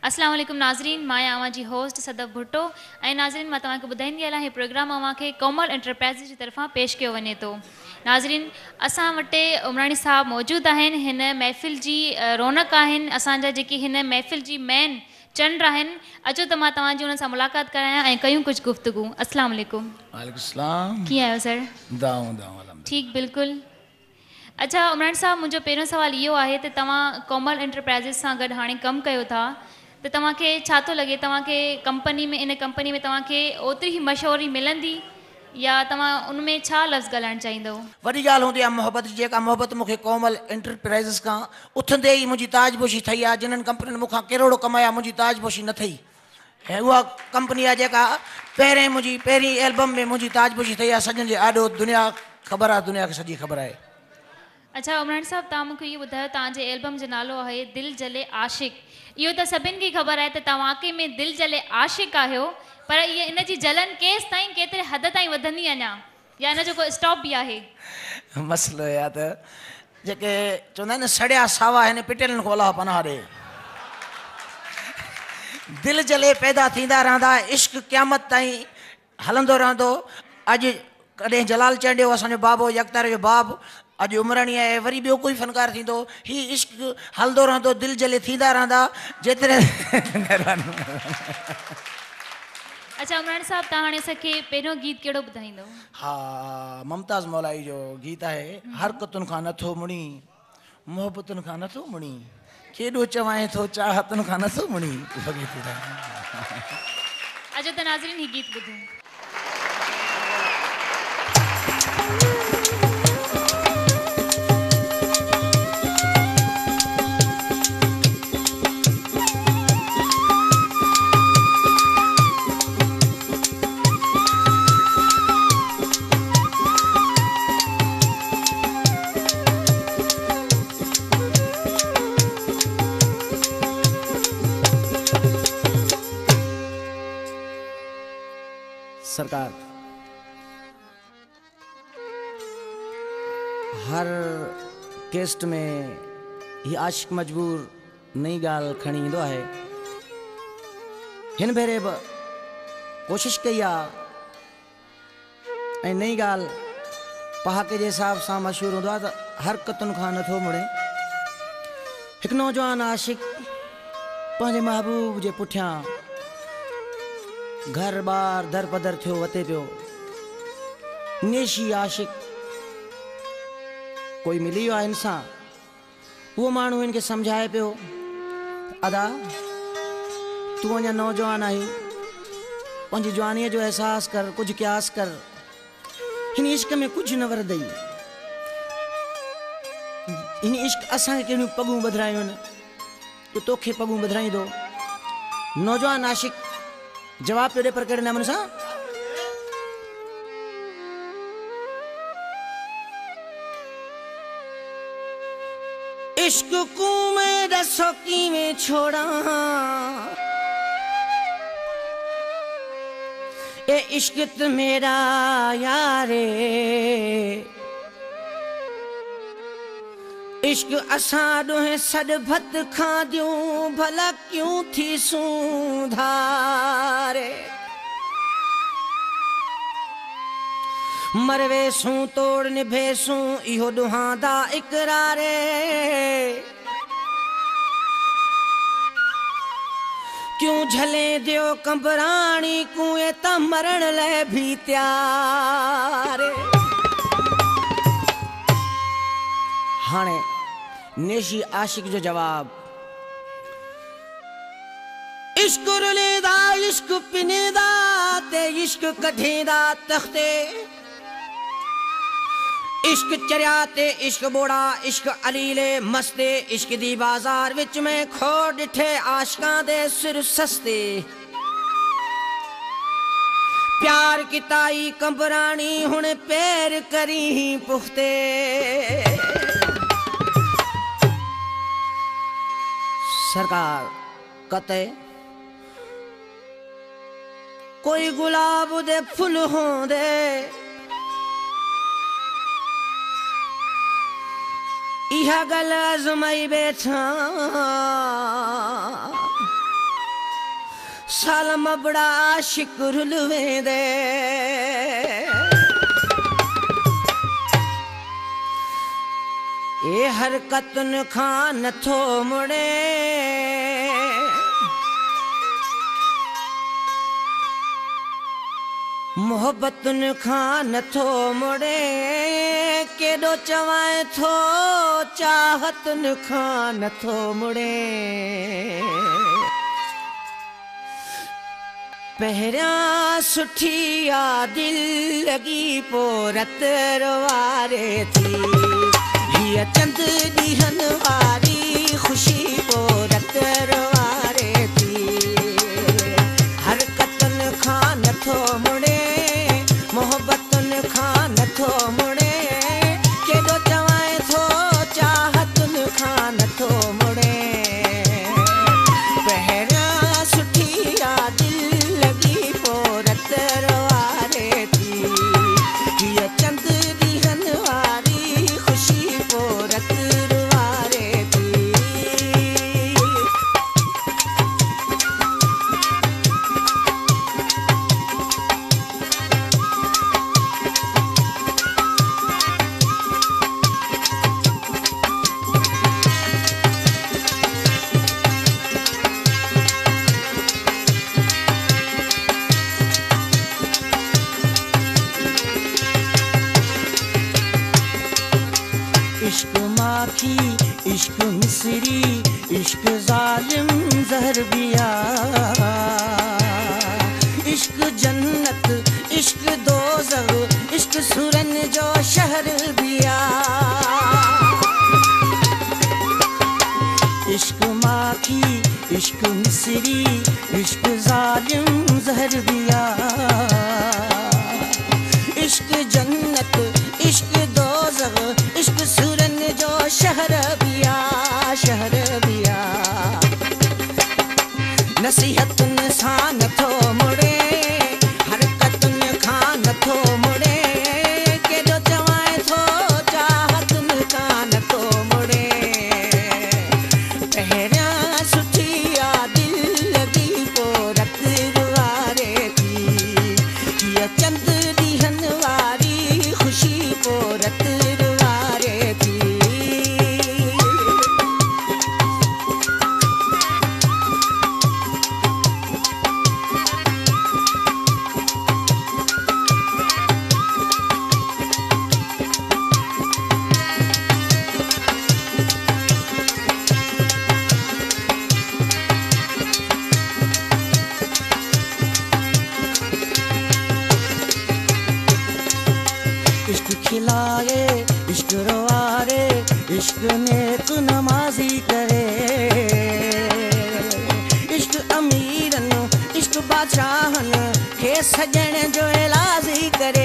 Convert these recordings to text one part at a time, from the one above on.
अस्सलाम वालेकुम नाज़रीन, मां आवां जी होस्ट सदब भुट्टो ऐं नाज़रीन मां तव्हांखे ॿुधाईंदी हलां, हीउ प्रोग्राम अव्हांखे कोमल एंटरप्राइज़ जी तरफ़ां पेश कयो वञे थो। नाज़रीन, असां वटि उमराणी साहब मौजूद आहिनि। हिन महफ़िल जी रौनक आहिनि, असांजा जेकी हिन महफ़िल जी मेन चंड आहिनि। अचो त मां तव्हांजी हुननि सां मुलाक़ात करायां ऐं कयूं कुझु गुफ़्तगू। अस्सलाम वालेकुम। वालेकुम सलाम। कीअं आहियो सर? दाऊं दाऊं अलहमदुलिल्लाह। ठीक बिल्कुलु। अच्छा उमराणी साहब, मुंहिंजो पहिरियों सुवाल इहो आहे त तव्हां कोमल एंटरप्राइज़िस सां गॾु हाणे कमु कयो था, त तव्हांखे छा थो लॻे, तव्हांखे कंपनी में इन कंपनी में तव्हांखे ओतिरी ई मशहूरी मिलंदी या तव्हां उन में छा लफ़्ज़ ॻाल्हाइणु चाहींदव? वॾी ॻाल्हि हूंदी आहे मोहबत जी, जेका मोहबत मूंखे कोमल एंटरप्राइज़िस खां उथंदे ई मुंहिंजी ताजपोशी ठही आहे। जिन्हनि कंपनियुनि मूंखां किरोड़ो कमाया, मुंहिंजी ताजपोशी न ठही। ऐं उहा कंपनी आहे जेका पहिरीं एल्बम में मुंहिंजी ताजपोशी ठही आहे। सॼनि जे आॾो दुनिया ख़बर आहे, दुनिया खे सॼी ख़बर आहे। अच्छा उमराणी साहब, तव्हां मूंखे इहो ॿुधायो, तव्हांजे एल्बम जो नालो आहे दिल जले आशिक़। इहो त सभिनि खे ख़बर आहे त तव्हां वाक़ई में दिल जले आशिक़ आहियो, पर इहा इन जी जलन केसि ताईं, केतिरे हद ताईं वधंदी अञा, या इन जो को स्टॉप बि आहे? मसइलो आहे त जेके चवंदा आहिनि न सड़िया सावा आहिनि, पिटियलनि को अलाह पनाह ॾे। दिल जले पैदा थींदा रहंदा, इश्क क़यामत ताईं हलंदो रहंदो। अॼु कॾहिं जलाल चंडियो असांजो बाबो यकतार जो बाब, अॼु उमराणी आहे, वरी ॿियो कोई फनकार थींदो। हीउ इश्क हलंदो रहंदो, दिल जले थींदा रहंदा जेतिरे। अच्छा उमराणी साहब, तव्हां हाणे असांखे पहिरियों गीत कहिड़ो ॿुधाईंदव? हा, मुमताज़ मौलाई जो गीत आहे, हरकतुनि खां नथो मुड़ी, मोहबतुनि खां नथो मुड़ी, केॾो चवाएं थो चाहतुनि खां नथो मुड़ी। अचो त नाज़रीन ही गीत ॿुधो। सरकार हर केस्ट में ही आशिक मजबूर नई ॻाल्हि खणी ईंदो आहे। हिन भेरे बि कोशिशि कई आहे ऐं नई ॻाल्हि पहाके जे हिसाब सां मशहूरु हूंदो आहे त हरकतुनि खां नथो मुड़े। हिकु नौजवान आशिक पंहिंजे महबूब जे पुठियां घर बार दर पदर थियो वते पियो। नेशी आशिक कोई मिली वियो आहे इंसान, उहो माण्हू हिन खे सम्झाए पियो, अदा तूं अञा नौजवान आहीं, पंहिंजी जवानीअ जो एहसास कर, कुझु क्यास कर, हिन इश्क में कुझु न वरदई। हिन इश्क असांखे कहिड़ियूं पगूं ॿधायूं आहिनि, तूं तोखे पगूं ॿधाईंदो। नौजवान आशिक जवाब पियो ॾे, पर कहिड़े नमूने सां? इश्क को मैं दसो कीवें छोड़ा, ए इश्क तो मेरा यारे, इश्क असां ॾोहे सॾ भत खादियूं, भला क्यों थी सूंधारे। मरवेसूं तोड़ निभेसूं, इहो ॾुहांदा इकरारे। क्यों झले दियो कंबराणी, कुएं त मरण लाइ भी तैयार। हाणे नेशी आशिक जो जवाब, इश्क रुलेदा इश्क पिनेदा ते इश्क कढेदा तख्ते, इश्क चरिया ते इश्क बोड़ा, इश्क अलीले मस्ते, इश्क दी बाजार विच में खो डिठे आशिकां दे सिर सस्ते। प्यार किताई कंबराणी हुण पैर करी पुख्ते। सरकार कते कोई गुलाब दे फुल होंदे, इहा गल आजमाई बैठा, सालम बड़ा आशिक रुल वेंदे ए हरकतन खां नथो मुड़े मोहब्बतन खां नथो मुड़े केॾो चवां थो चाहतन खां नथो मुड़े पहिरियां सुठी आ दिल लगी पोइ रत वारे थी हीअ चंद ॾींहंनि वारी ख़ुशी पोइ रत वारे थी हरकतुनि खां नथो मुड़े मोहब्बतुनि खां नथो मुड़े केॾो चवां थो चाहतुनि खां नथो मुड़े पहिरियां सुठी आ दिल लगी पोइ रत वारे थी हीअ चंद ॾींहंनि वारी ख़ुशी पोइ रत वारे थी इश्क माखी इश्क मिसरी इश्क जालिम जहर बिया इश्क जन्नत इश्क दोज़ख इश्क सुरन जो शहर बिया इश्क माखी इश्क मिसरी इश्क जालिम जहर बिया इश्क जन्नत इश्क दोज़ख इश्क सुरन जो शहर बिया नसीहतुनि सां नथो मुड़े हरकतुनि खां नथो मुड़े केॾो चवां थो चाहतुनि खां नथो मुड़े पहिरियां सुठी आ दिल लगी पोइ रत वारे थी हीअ चंद ॾींहंनि वारी ख़ुशी पोइ रत वारे थी इश्क खिलाए इश्क रवारे इश्क नेक नमाजी करे इश्क अमीरन इश्क बादशाहन खे सजण जो इलाजी करे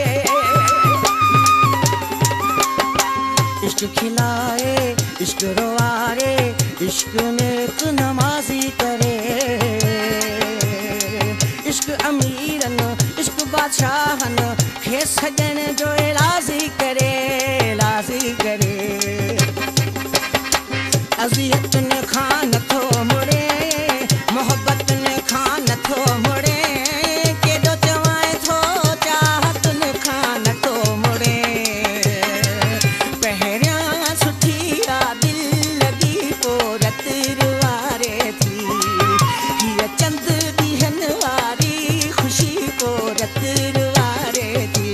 इश्क खिलाए इश्क रवारे इश्क नेक नमाजी करे इश्क अमीरन इश्क बादशाहन खे सजण जो लाज़ी करे अज़ियतुनि खां नथो मुड़े मोहब्बतुनि खां नथो मुड़े केॾो चवां थो चाहतुनि खां नथो मुड़े पहिरियां सुठी आ दिल लगी पोइ रत वारे थी हीअ चंद ॾींहंनि वारी ख़ुशी पोइ रत वारे थी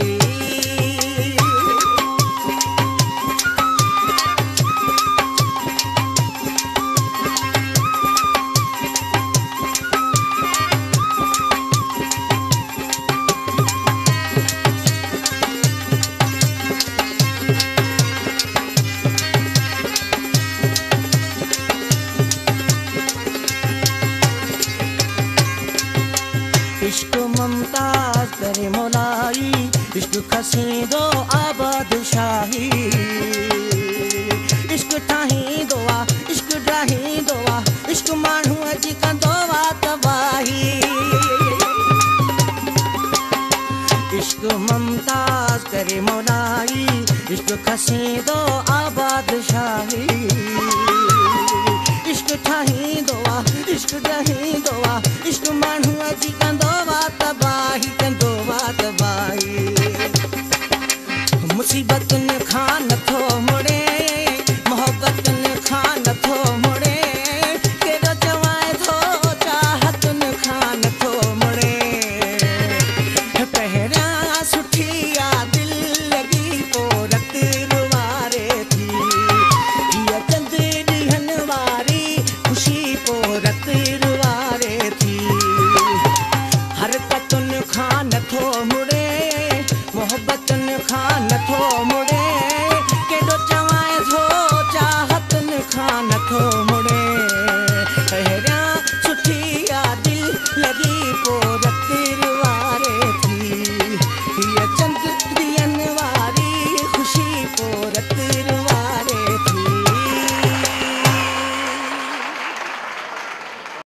इश्क मुमताज करे मोलाई इश्क खसीदो आबाद शाही इश्क ठाहींदो आहे इश्क ड्राहींदो आहे इश्क माण्हू अची कंदो आहे तबाही इश्क मुमताज करे मोलाई इश्क खसीदो आबाद शाही इश्क ठाहींदो आहे इश्क ड्राहींदो आहे इश्क माण्हू